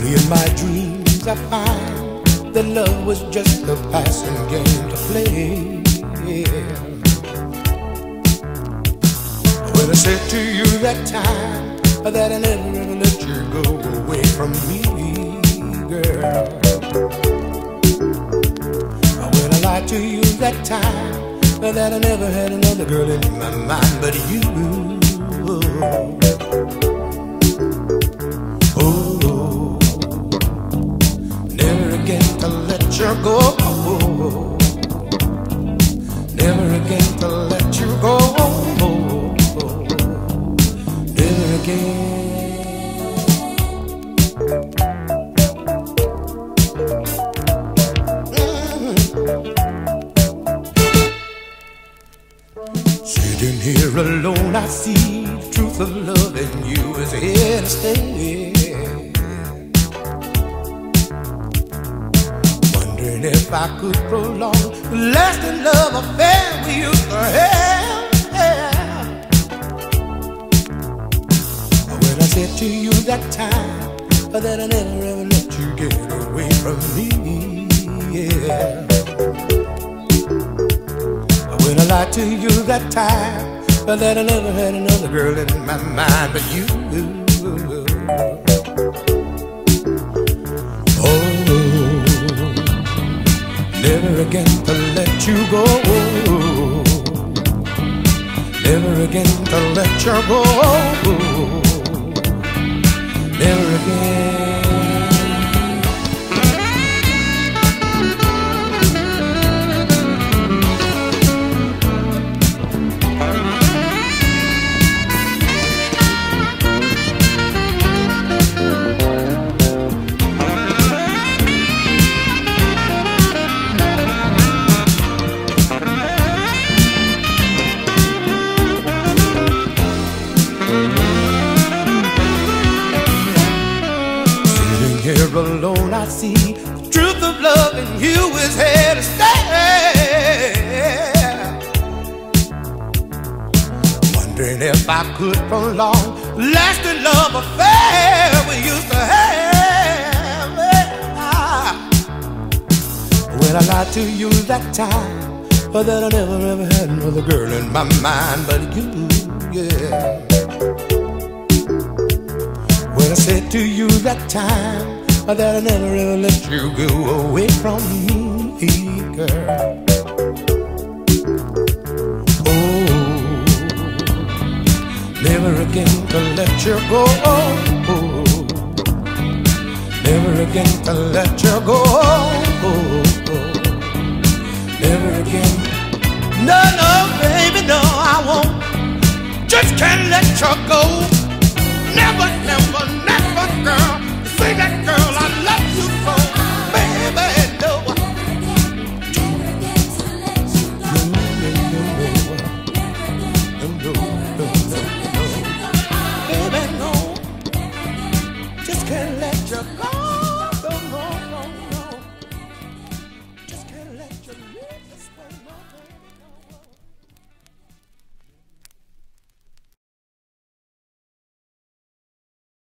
Only in my dreams I find that love was just a passing game to play. When I said to you that time that I never ever let you go away from me, girl. When I lied to you that time that I never had another girl in my mind but you. Oh, never again to let you go. Never again to let you go. Never again. Sitting here alone, I see the truth of love in you is here to stay. Wondering if I could prolong the lasting love affair we used to have. When I said to you that time that I never ever let you get away from me, yeah. When I lied to you that time that I never had another girl in my mind but you. Oh, never again to let you go. Never again to let you go. Never again. Here alone I see the truth of love in you is here to stay. Wondering if I could prolong the lasting love affair we used to have. When I lied to you that time that I never ever had another girl in my mind but you, yeah. When I said to you that time that I never ever let you go away from me, girl. Oh, never again to let you go. Never again to let you go. Never again. No, no, baby, no, I won't. Just can't let you go.